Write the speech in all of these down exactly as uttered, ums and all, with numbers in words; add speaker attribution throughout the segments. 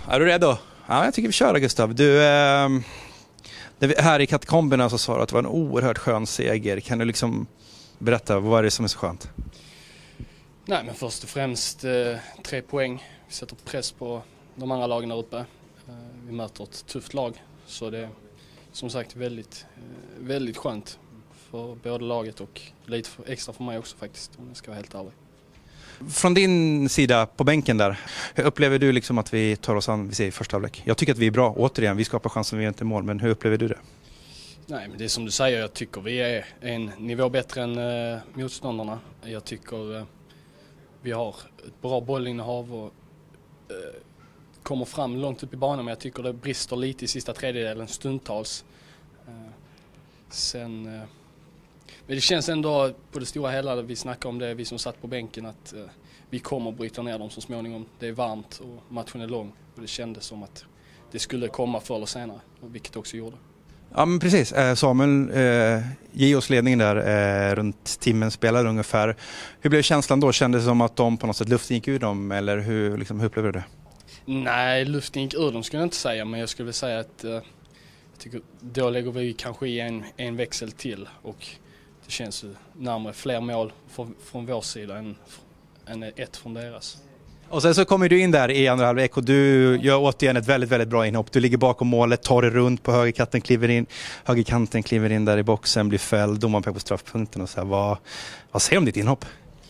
Speaker 1: Är du redo? Ja, jag tycker vi kör, Gustav. Du, eh, här i katakomberna så sa du att det var en oerhört skön seger. Kan du liksom berätta, vad är det som är så skönt?
Speaker 2: Nej, men först och främst eh, tre poäng. Vi sätter press på de andra lagen där uppe. Eh, vi möter ett tufft lag, så det är som sagt väldigt, eh, väldigt skönt för både laget och lite för, extra för mig också faktiskt, om jag ska vara helt ärlig.
Speaker 1: Från din sida på bänken där, hur upplever du liksom att vi tar oss an, vi säger första halvlek? Jag tycker att vi är bra, återigen, vi skapar chansen, vi gör inte mål, men hur upplever du det?
Speaker 2: Nej, men det är som du säger, jag tycker vi är en nivå bättre än eh, motståndarna. Jag tycker eh, vi har ett bra bollinnehav och eh, kommer fram långt upp i banan, men jag tycker det brister lite i sista tredjedelen stundtals. Eh, sen, eh, men det känns ändå på det stora hela, vi snackar om det, vi som satt på bänken, att eh, vi kommer att bryta ner dem så småningom. Det är varmt och matchen är lång och det kändes som att det skulle komma förr eller senare, vilket också gjorde.
Speaker 1: Ja, men precis. Samuel, eh, ge oss ledningen där eh, runt timmen spelade ungefär. Hur blev känslan då? Kändes det som att de på något sätt luften gick ur dem, eller hur, liksom, hur upplevde du det?
Speaker 2: Nej, luften gick ur dem skulle jag inte säga, men jag skulle säga att eh, jag tycker, då lägger vi kanske i en, en växel till och det känns ju närmare fler mål från, från vår sida än, än ett från deras.
Speaker 1: Och sen så kommer du in där i andra halvlek och du gör återigen ett väldigt, väldigt bra inhopp. Du ligger bakom målet, tar det runt på högerkanten, kliver in, högerkanten kliver in där i boxen, blir fälld, domaren pekar på straffpunkten och så här. Vad, vad säger du om ditt inhopp?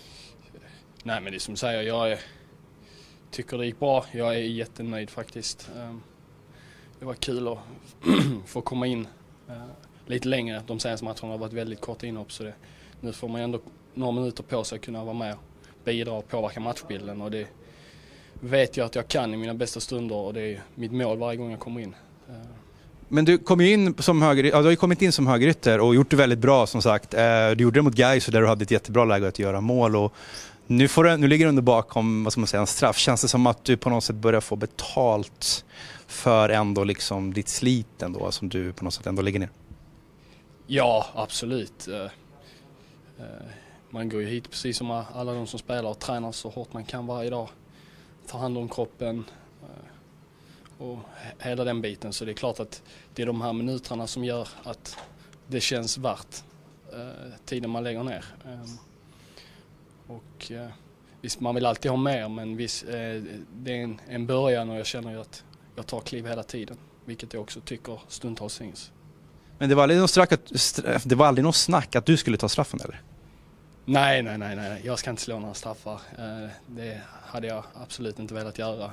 Speaker 2: Nej, men det är som säger, jag är, tycker det gick bra. Jag är jättenöjd faktiskt. Det var kul att få komma in lite längre. De senaste matcherna har varit väldigt korta inhopp, så det, nu får man ändå några minuter på sig att kunna vara med och bidra och påverka matchbilden, och det vet jag att jag kan i mina bästa stunder, och det är mitt mål varje gång jag kommer in.
Speaker 1: Men du kom ju in som höger, ja, du har ju kommit in som högerytter och gjort det väldigt bra, som sagt. Du gjorde det mot Gais där du hade ett jättebra läge att göra mål, och nu, får du, nu ligger du under bakom, vad ska man säga, en straff. Känns det som att du på något sätt börjar få betalt för ändå liksom ditt slit ändå, som du på något sätt ändå lägger ner? Ja,
Speaker 2: absolut. Man går ju hit precis som alla de som spelar och tränar så hårt man kan varje dag. Tar hand om kroppen och hela den biten. Så det är klart att det är de här minuterna som gör att det känns värt tiden man lägger ner. Och visst, man vill alltid ha mer, men visst, det är en, en början, och jag känner ju att jag tar kliv hela tiden. Vilket jag också tycker stundtals syns. Men det var aldrig något snack att, det var aldrig något snack att du skulle ta straffen, eller? Nej, nej, nej, nej. Jag ska inte slå några straffar. Det hade jag absolut inte velat göra.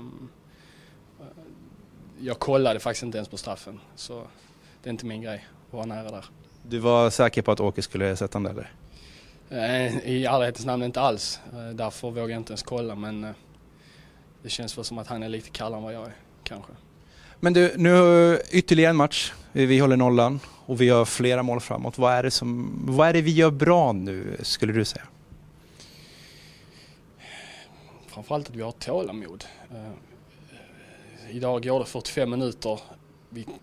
Speaker 2: Jag kollade faktiskt inte ens på straffen, så det är inte min grej att vara nära där. Du var säker på att Åke skulle sätta den, eller? I ärlighetens namn inte alls. Därför vågar jag inte ens kolla, men det känns väl som att han är lite kallare än vad jag är, kanske. Men du, nu ytterligare en match. Vi håller nollan och vi gör flera mål framåt. Vad är det som, vad är det vi gör bra nu, skulle du säga? Framförallt att vi har tålamod. Uh, idag går det fyrtiofem minuter. Vi, uh,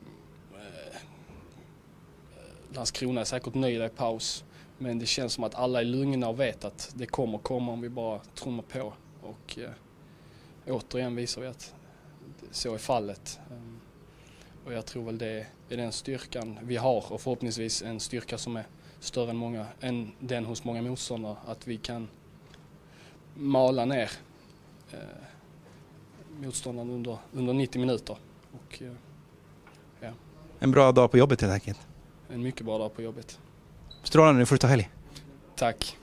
Speaker 2: Landskrona är säkert nöjda i paus. Men det känns som att alla är lugna och vet att det kommer komma om vi bara trummar på. Och uh, återigen visar vi att så är fallet. Um, och jag tror väl det är den styrkan vi har, och förhoppningsvis en styrka som är större än, många, än den hos många motståndare, att vi kan mala ner eh, motståndaren under, under nittio minuter. Och, eh, ja. En bra dag på jobbet helt enkelt. En mycket bra dag på jobbet. Strålande, nu får du ta helg. Tack.